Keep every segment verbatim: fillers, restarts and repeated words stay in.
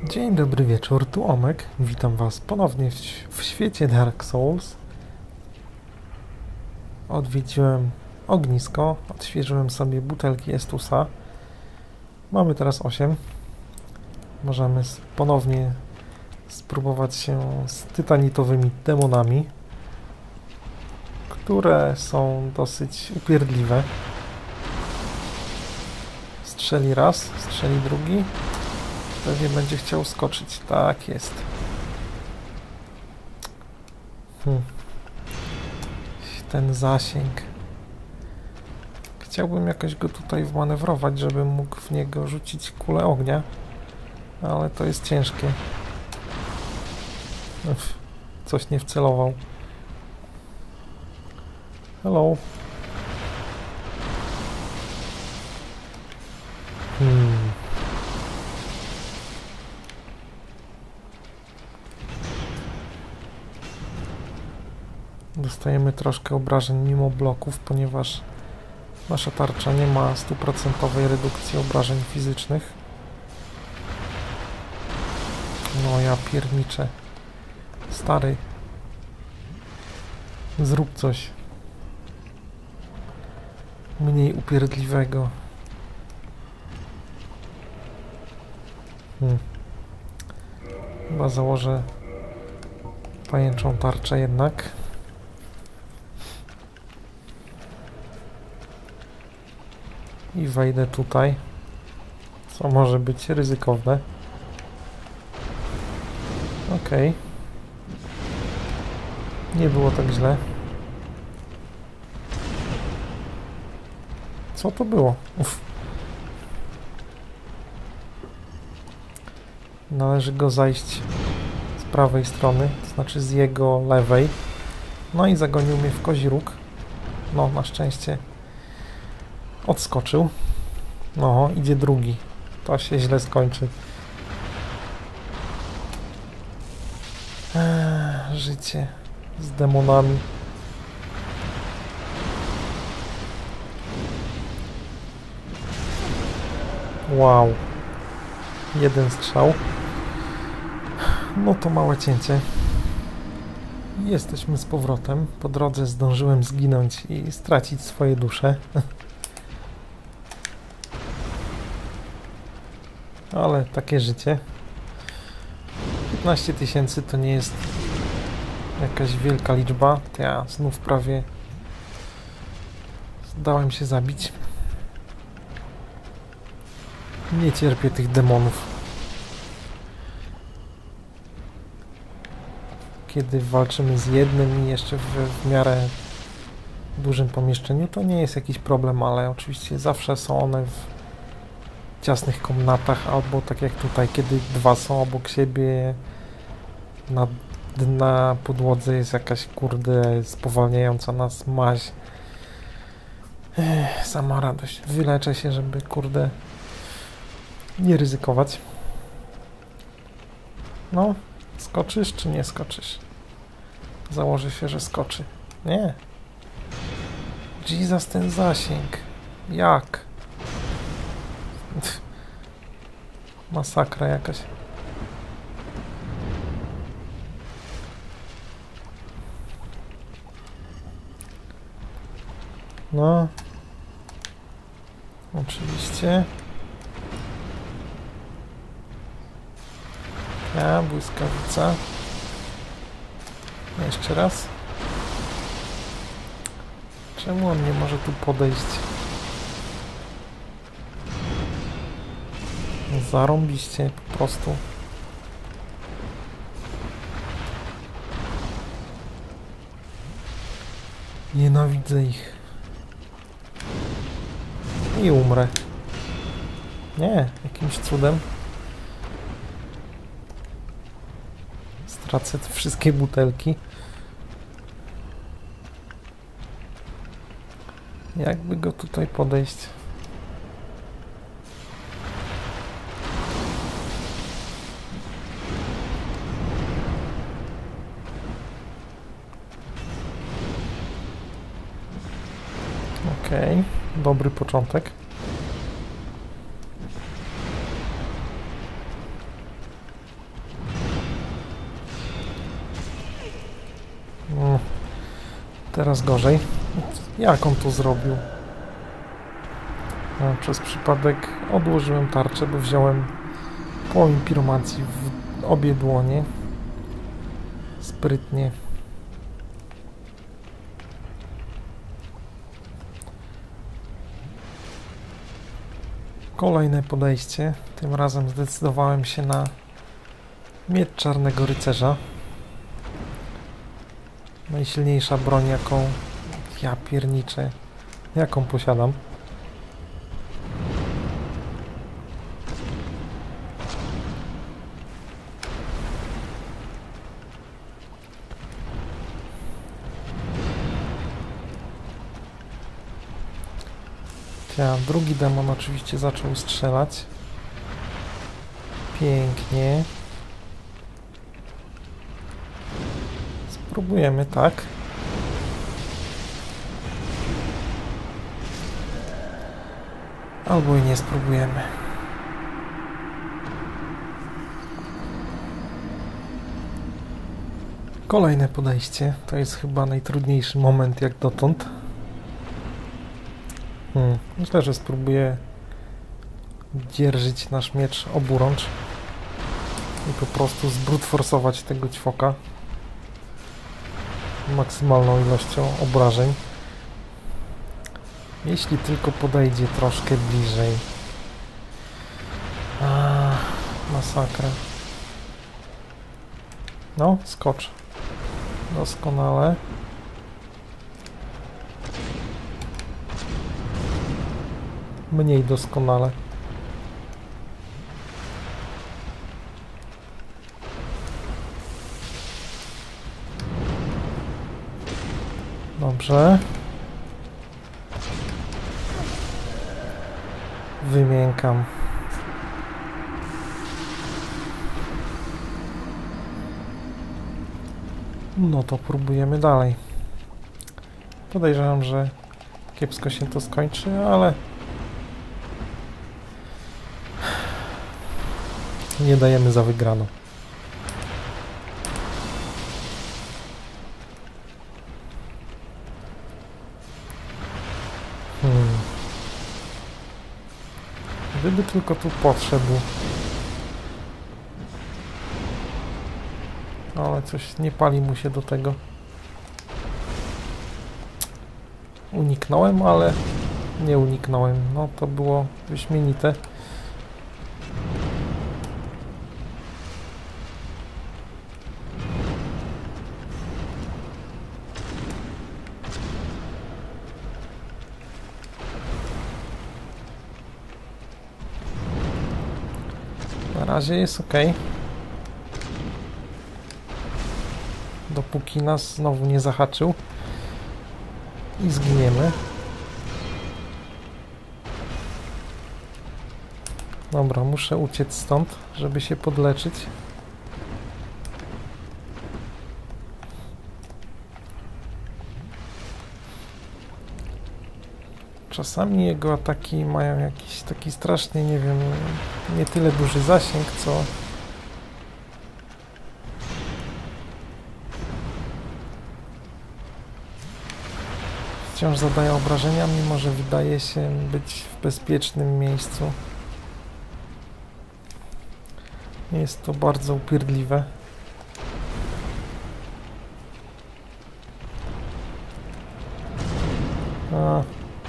Dzień dobry wieczór, tu Omek. Witam Was ponownie w, w świecie Dark Souls. Odwiedziłem ognisko, odświeżyłem sobie butelki Estusa. Mamy teraz osiem. Możemy ponownie spróbować się z tytanitowymi demonami, które są dosyć upierdliwe. Strzeli raz, strzeli drugi. Pewnie będzie chciał skoczyć. Tak jest. Hmm. Ten zasięg. Chciałbym jakoś go tutaj wmanewrować, żebym mógł w niego rzucić kulę ognia. Ale to jest ciężkie. Uf, coś nie wcelował. Hello. Hmm. Dostajemy troszkę obrażeń mimo bloków, ponieważ nasza tarcza nie ma stuprocentowej redukcji obrażeń fizycznych. No ja pierniczę. Stary. Zrób coś. Mniej upierdliwego. Hmm. Chyba założę pajęczą tarczę jednak. I wejdę tutaj, co może być ryzykowne. Okej. Okay. Nie było tak źle. Co to było? Uf. Należy go zajść z prawej strony, to znaczy z jego lewej. No i zagonił mnie w kozi róg. No, na szczęście odskoczył. No, idzie drugi. To się źle skończy. Eee, życie z demonami. Wow. Jeden strzał. No to małe cięcie. Jesteśmy z powrotem. Po drodze zdążyłem zginąć i stracić swoje dusze. Ale takie życie. piętnaście tysięcy to nie jest jakaś wielka liczba. To ja znów prawie zdałem się zabić. Nie cierpię tych demonów. Kiedy walczymy z jednym i jeszcze w, w miarę dużym pomieszczeniu, to nie jest jakiś problem, ale oczywiście zawsze są one w ciasnych komnatach, albo tak jak tutaj, kiedy dwa są obok siebie, na, na podłodze jest jakaś, kurde, spowalniająca nas maź. Ech, sama radość. Wyleczę się, żeby, kurde, nie ryzykować. No, skoczysz czy nie skoczysz? Założę się, że skoczy. Nie. Jesus, ten zasięg. Jak? Masakra jakaś. No. Oczywiście. Ja, błyskawica. Jeszcze raz. Czemu on nie może tu podejść? Zarąbiście po prostu. Nienawidzę ich. I umrę. Nie, jakimś cudem. Stracę te wszystkie butelki. Jakby go tutaj podejść? Okej, okay, dobry początek. Teraz gorzej. Jak on to zrobił? No, przez przypadek odłożyłem tarczę, bo wziąłem płomień piromancji w obie dłonie. Sprytnie. Kolejne podejście. Tym razem zdecydowałem się na miecz Czarnego Rycerza. Najsilniejsza broń, jaką ja pierniczę, jaką posiadam. Ja, drugi demon oczywiście zaczął strzelać. Pięknie. Spróbujemy, tak. Albo i nie spróbujemy. Kolejne podejście. To jest chyba najtrudniejszy moment jak dotąd. Hmm. Myślę, że spróbuję dzierżyć nasz miecz oburącz i po prostu zbrutforsować tego ćwoka maksymalną ilością obrażeń. Jeśli tylko podejdzie troszkę bliżej. A, masakra. No, skocz. Doskonale. Mniej doskonale. Dobrze. Wymiękam. No to próbujemy dalej. Podejrzewam, że kiepsko się to skończy, ale nie dajemy za wygraną. Hmm. Gdyby tylko tu podszedł. Ale coś nie pali mu się do tego. Uniknąłem, ale nie uniknąłem. No to było wyśmienite. Na razie jest ok. Dopóki nas znowu nie zahaczył i zginiemy. Dobra, muszę uciec stąd, żeby się podleczyć. Czasami jego ataki mają jakiś taki strasznie, nie wiem, nie tyle duży zasięg, co wciąż zadaje obrażenia, mimo że wydaje się być w bezpiecznym miejscu. Jest to bardzo upierdliwe. A.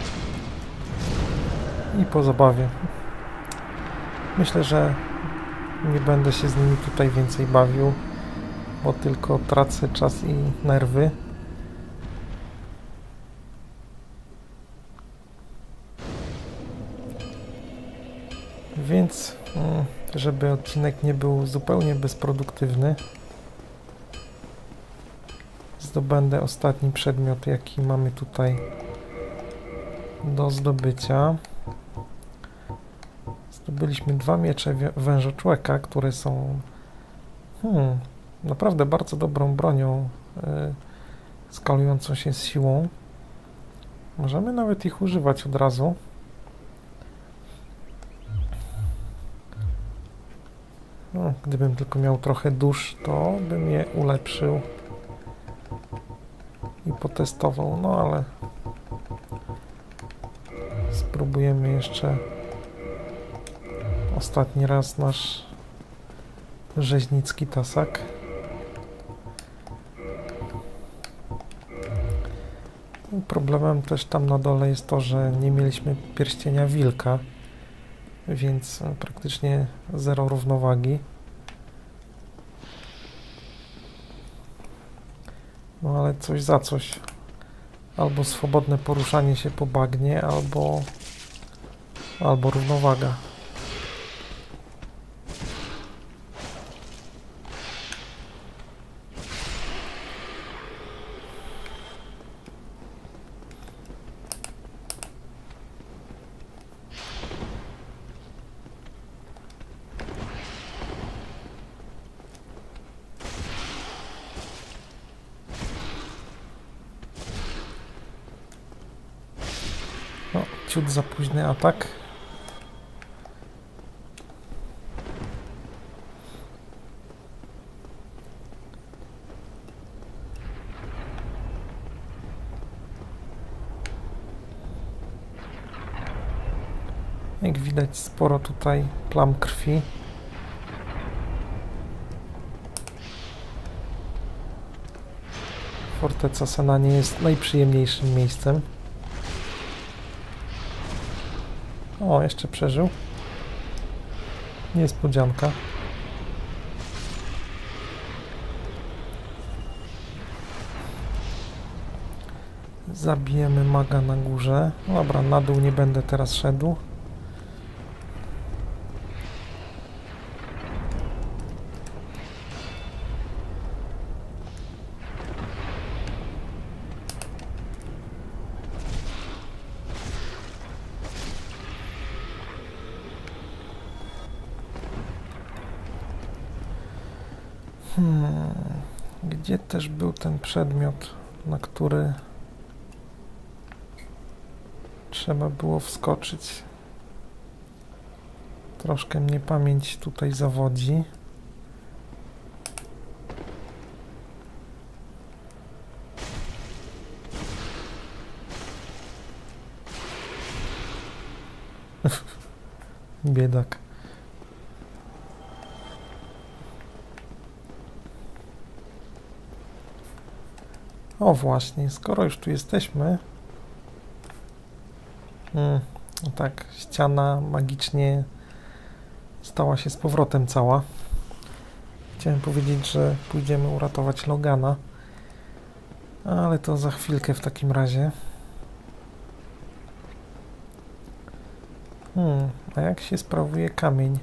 I po zabawie. Myślę, że nie będę się z nimi tutaj więcej bawił, bo tylko tracę czas i nerwy. Więc, żeby odcinek nie był zupełnie bezproduktywny, zdobędę ostatni przedmiot, jaki mamy tutaj do zdobycia. Zdobyliśmy dwa miecze wężoczłeka, które są hmm, naprawdę bardzo dobrą bronią, yy, skalującą się z siłą. Możemy nawet ich używać od razu. No, gdybym tylko miał trochę dusz, to bym je ulepszył. i potestował, no ale spróbujemy jeszcze ostatni raz nasz rzeźnicki tasak. Problemem też tam na dole jest to, że nie mieliśmy pierścienia wilka, więc praktycznie zero równowagi. No ale coś za coś. Albo swobodne poruszanie się po bagnie, albo, albo równowaga. No, ciut za późny atak. Jak widać, sporo tutaj plam krwi. Forteca Sena nie jest najprzyjemniejszym miejscem. O, jeszcze przeżył. Niespodzianka. Zabijemy maga na górze. Dobra, na dół nie będę teraz szedł. Hmm, gdzie też był ten przedmiot, na który trzeba było wskoczyć? Troszkę mnie pamięć tutaj zawodzi. Biedak. O właśnie, skoro już tu jesteśmy. Hmm, no tak, ściana magicznie stała się z powrotem cała. Chciałem powiedzieć, że pójdziemy uratować Logana, ale to za chwilkę w takim razie. Hmm, a jak się sprawuje kamień?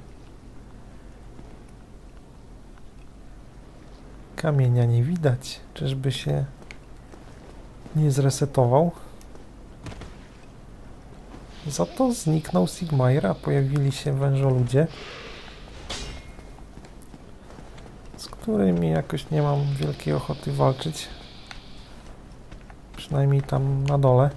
Kamienia nie widać. Czyżby się nie zresetował? Za to zniknął Sigmire, a pojawili się wężoludzie, z którymi jakoś nie mam wielkiej ochoty walczyć. Przynajmniej tam na dole.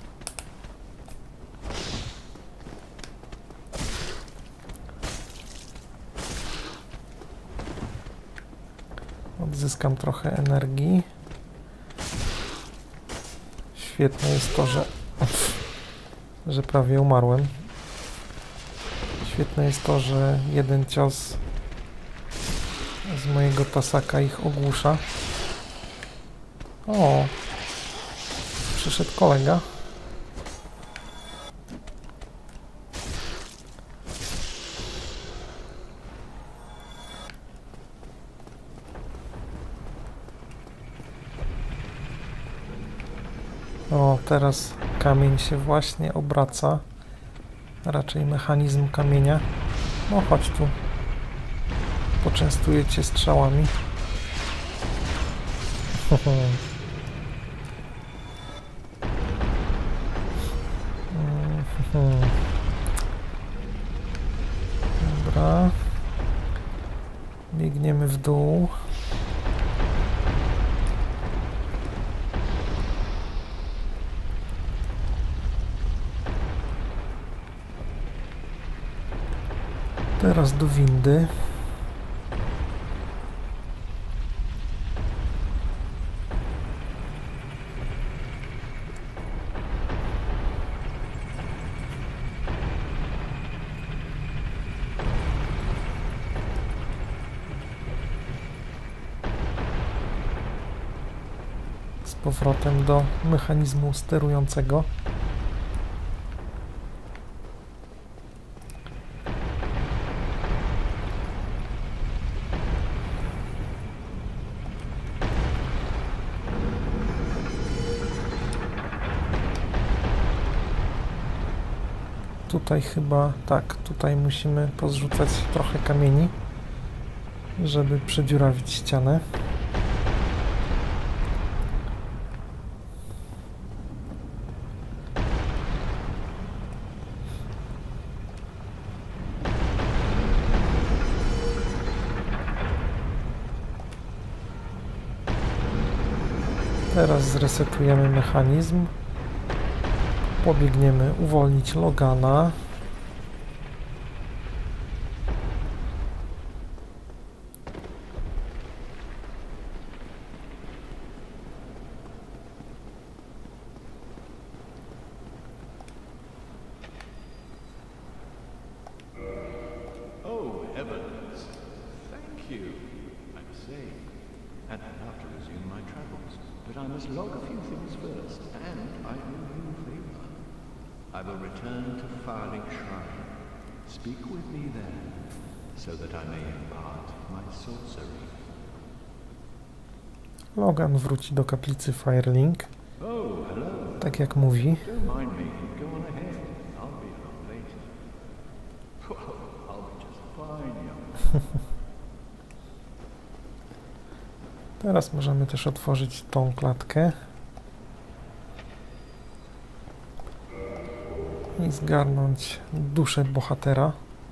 Odzyskam trochę energii. Świetne jest to, że że prawie umarłem. Świetne jest to, że jeden cios z mojego tasaka ich ogłusza. O! Przyszedł kolega. O, teraz kamień się właśnie obraca. Raczej mechanizm kamienia. No chodź tu. Poczęstuję cię strzałami. Dobra. Biegniemy w dół. Teraz do windy. powrotem do mechanizmu sterującego. Tutaj chyba, tak, tutaj musimy pozrzucać trochę kamieni, żeby przedziurawić ścianę. Teraz zresetujemy mechanizm. Pobiegniemy uwolnić Logana. Oh, heavens! Thank you. I'm safe. And now to resume my travels. But I must log a few things first, and I owe you a favor. I will return to Farling Shrine. Speak with me there, so that I may impart my sorcery. Logan wróci do kaplicy Firelink. Oh, hello. Tak jak mówi. Don't mind me. Go on ahead. I'll be home later. Oh, I'll be just fine, young. Teraz możemy też otworzyć tą klatkę i zgarnąć duszę bohatera.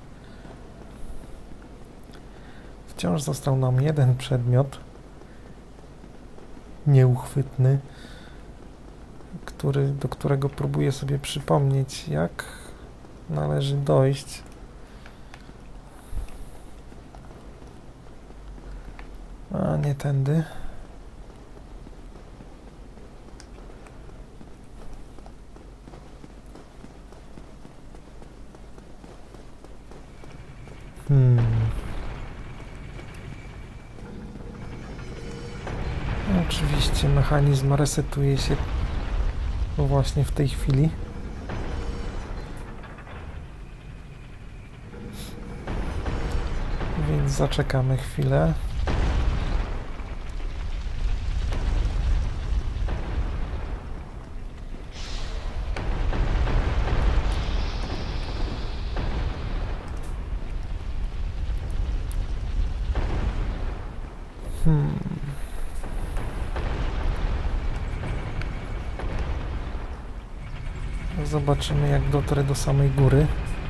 Wciąż został nam jeden przedmiot nieuchwytny, który, do którego próbuję sobie przypomnieć, jak należy dojść. A nie tędy. Hmm. Oczywiście mechanizm resetuje się właśnie w tej chwili. Więc zaczekamy chwilę. Hmm. Zobaczymy, jak dotrę do samej góry.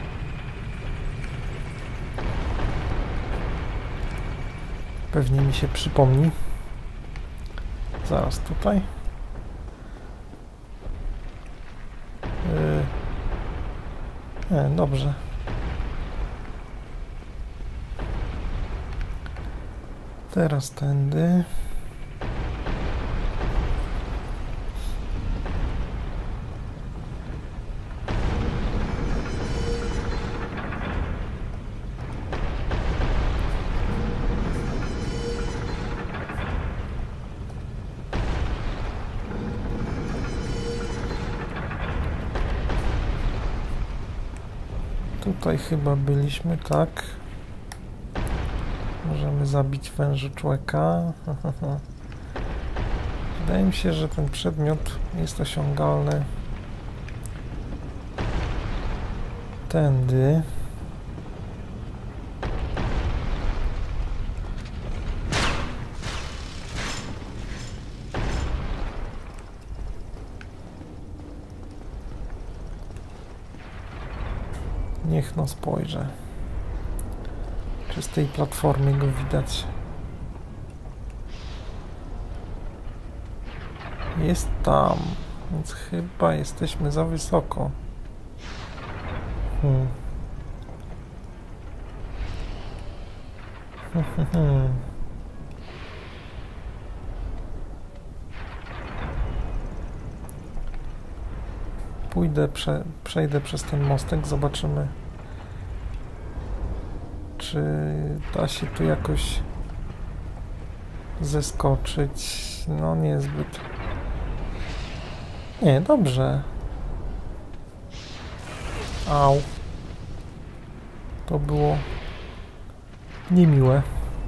Pewnie mi się przypomni. Zaraz tutaj. Yy. Nie, dobrze. Teraz tędy. Tutaj chyba byliśmy, tak. Możemy zabić wężyczłeka. Wydaje mi się, że ten przedmiot jest osiągalny tędy. Niech no spojrzę. Czy z tej platformy go widać? Jest tam, więc chyba jesteśmy za wysoko. Hmm. Hmm, hmm. Pójdę, prze, przejdę przez ten mostek, zobaczymy, czy da się tu jakoś zeskoczyć. No niezbyt Nie, dobrze. Au. To było niemiłe.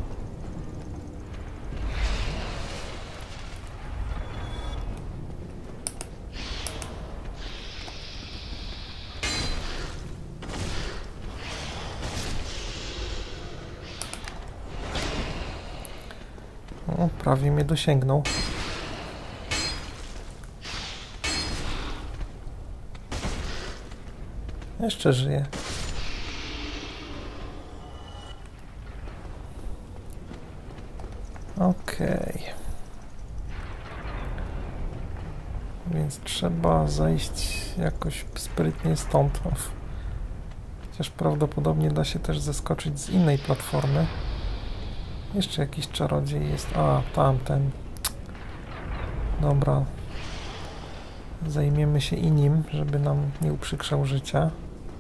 O, prawie mnie dosięgnął. Jeszcze żyje. Okej. Więc trzeba zejść jakoś sprytnie stąd. Chociaż prawdopodobnie da się też zeskoczyć z innej platformy. Jeszcze jakiś czarodziej jest. A, tamten. Dobra. Zajmiemy się i nim, żeby nam nie uprzykrzał życia.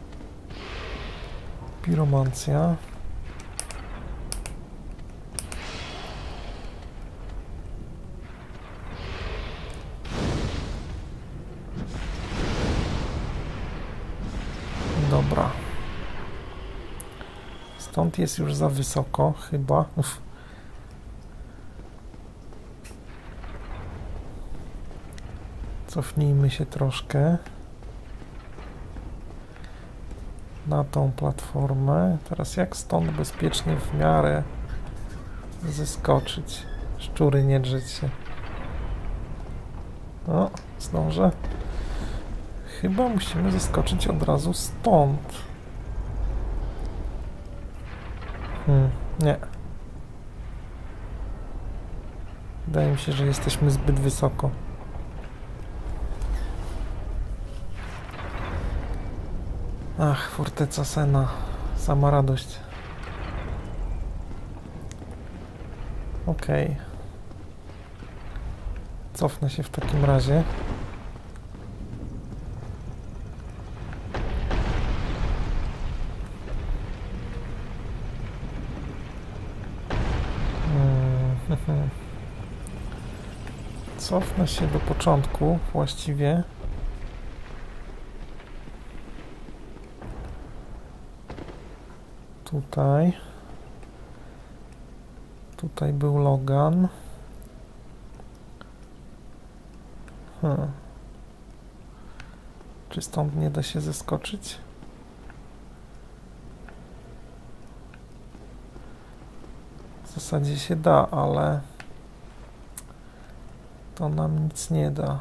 Piromancja. Dobra. Stąd jest już za wysoko, chyba. Uf. Cofnijmy się troszkę na tą platformę. Teraz jak stąd bezpiecznie w miarę zeskoczyć? Szczury, nie drzeć się. O, zdążę. Chyba musimy zeskoczyć od razu stąd. Hmm, nie. Wydaje mi się, że jesteśmy zbyt wysoko. Ach, forteca Sena. Sama radość. Okej. Okay. Cofnę się w takim razie. Hmm. Cofnę się do początku właściwie. Tutaj. Tutaj był Logan. Hmm. Czy stąd nie da się zeskoczyć? W zasadzie się da, ale to nam nic nie da.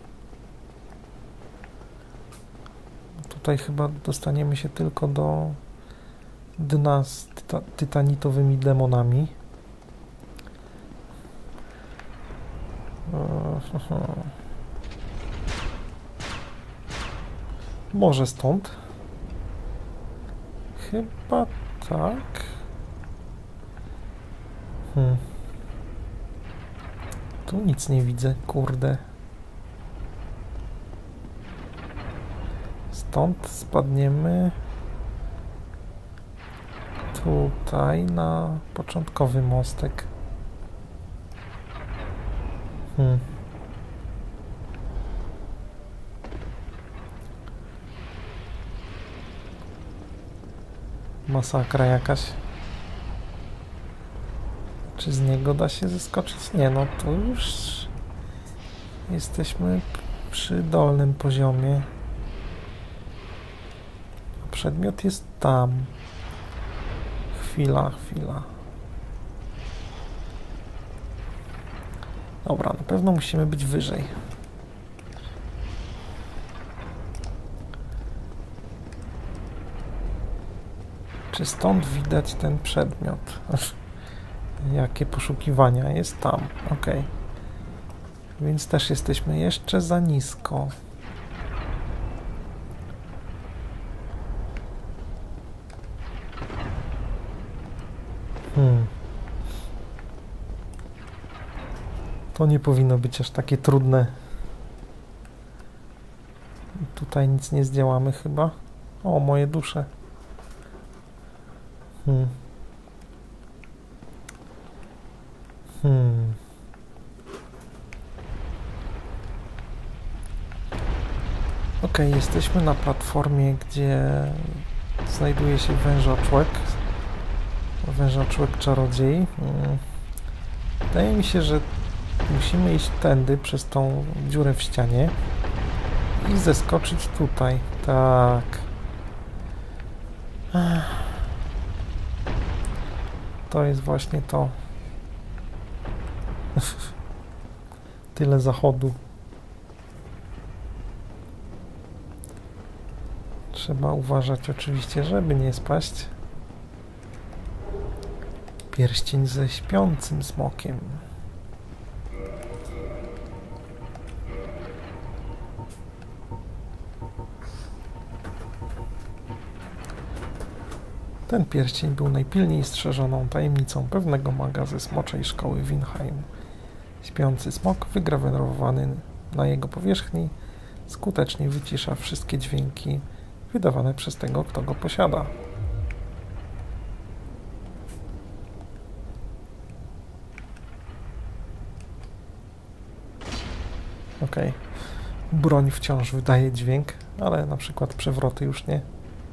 Tutaj chyba dostaniemy się tylko do dna z tyta tytanitowymi demonami. Może stąd? Chyba tak. Hmm. Tu nic nie widzę, kurde. Stąd spadniemy tutaj na początkowy mostek. Hmm. Masakra jakaś. Czy z niego da się zeskoczyć? Nie, no to już jesteśmy przy dolnym poziomie. A przedmiot jest tam. Chwila, chwila. Dobra, na pewno musimy być wyżej. Czy stąd widać ten przedmiot? Jakie poszukiwania? Jest tam. Ok. Więc też jesteśmy jeszcze za nisko. Hmm. To nie powinno być aż takie trudne. Tutaj nic nie zdziałamy chyba. O, moje dusze. Hmm. Hmm. Ok, jesteśmy na platformie, gdzie znajduje się wężoczłek. Wężoczłek czarodziej. Wydaje mi się, że musimy iść tędy, przez tą dziurę w ścianie i zeskoczyć tutaj. Tak. To jest właśnie to. Tyle zachodu. Trzeba uważać oczywiście, żeby nie spaść. Pierścień ze śpiącym smokiem. Ten pierścień był najpilniej strzeżoną tajemnicą pewnego maga ze smoczej szkoły Winheim. Śpiący smok, wygrawerowany na jego powierzchni, skutecznie wycisza wszystkie dźwięki wydawane przez tego, kto go posiada. Ok. Broń wciąż wydaje dźwięk, ale na przykład przewroty już nie.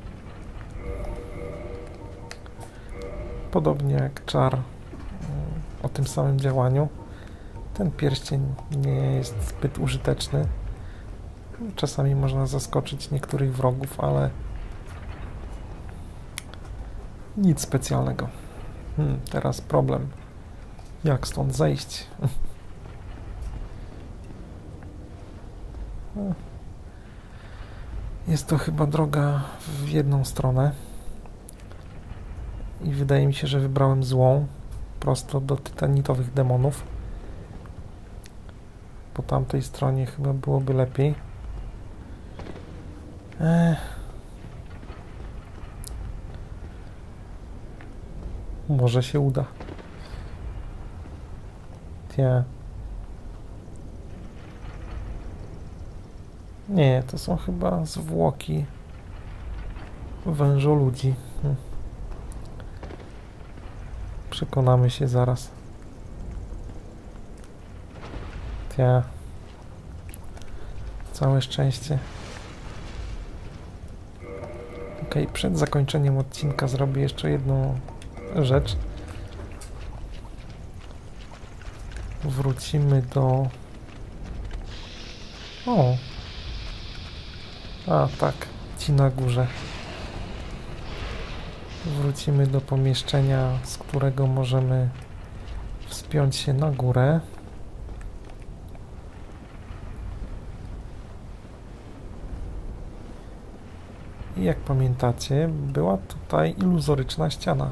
Podobnie jak czar o tym samym działaniu, ten pierścień nie jest zbyt użyteczny. Czasami można zaskoczyć niektórych wrogów, ale nic specjalnego. Hmm, teraz problem. Jak stąd zejść? Jest to chyba droga w jedną stronę i wydaje mi się, że wybrałem złą, prosto do tytanitowych demonów. Po tamtej stronie chyba byłoby lepiej. Ech. Może się uda. Tia. Nie, to są chyba zwłoki wężoludzi. Hm. Przekonamy się zaraz. Tia. Całe szczęście. Ok, przed zakończeniem odcinka zrobię jeszcze jedną rzecz. Wrócimy do... O! A, tak, ci na górze. Wrócimy do pomieszczenia, z którego możemy wspiąć się na górę. I jak pamiętacie, była tutaj iluzoryczna ściana.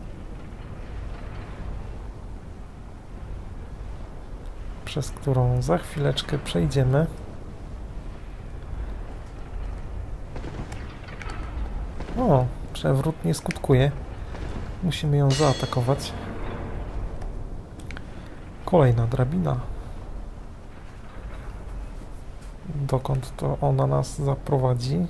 Przez którą za chwileczkę przejdziemy. O, przewrót nie skutkuje. Musimy ją zaatakować. Kolejna drabina. Dokąd to ona nas zaprowadzi?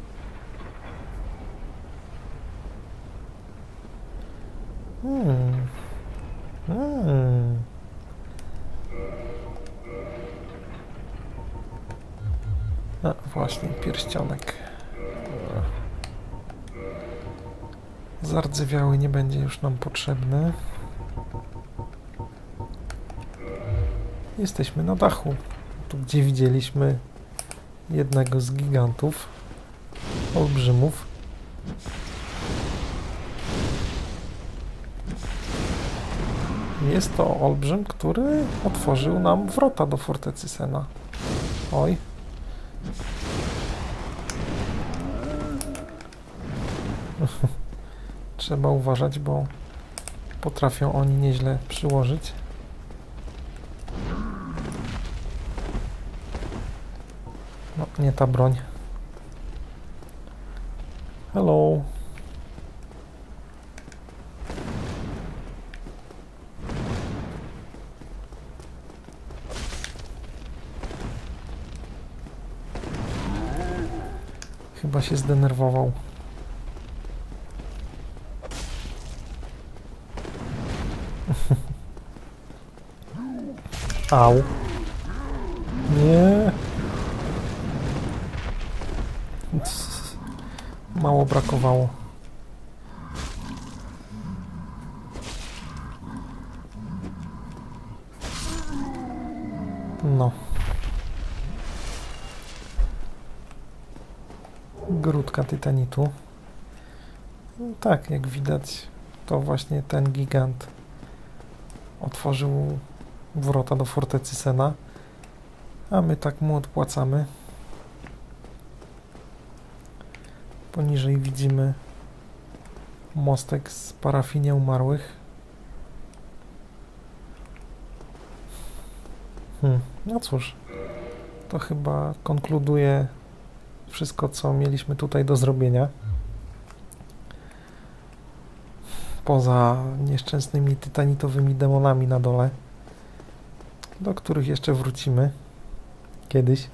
Hmm. Hmm. A, właśnie, pierścionek. Zardzewiały nie będzie już nam potrzebny. Jesteśmy na dachu, tu gdzie widzieliśmy jednego z gigantów, olbrzymów. Jest to olbrzym, który otworzył nam wrota do fortecy Sena. Oj. Trzeba uważać, bo potrafią oni nieźle przyłożyć. No, nie ta broń. Hello. Chyba się zdenerwował. Au. Nie. brakowało. No. Grudka tytanitu. No tak, jak widać, to właśnie ten gigant otworzył wrota do fortecy Sena, a my tak mu odpłacamy. Poniżej widzimy mostek z parafii nieumarłych. Hmm, no cóż, to chyba konkluduje wszystko, co mieliśmy tutaj do zrobienia. Poza nieszczęsnymi tytanitowymi demonami na dole, do których jeszcze wrócimy kiedyś.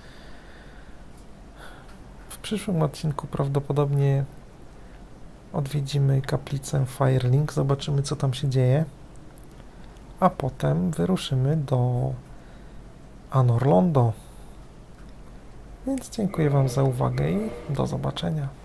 W przyszłym odcinku prawdopodobnie odwiedzimy kaplicę Firelink, zobaczymy, co tam się dzieje, a potem wyruszymy do Anor Londo. Więc dziękuję Wam za uwagę i do zobaczenia.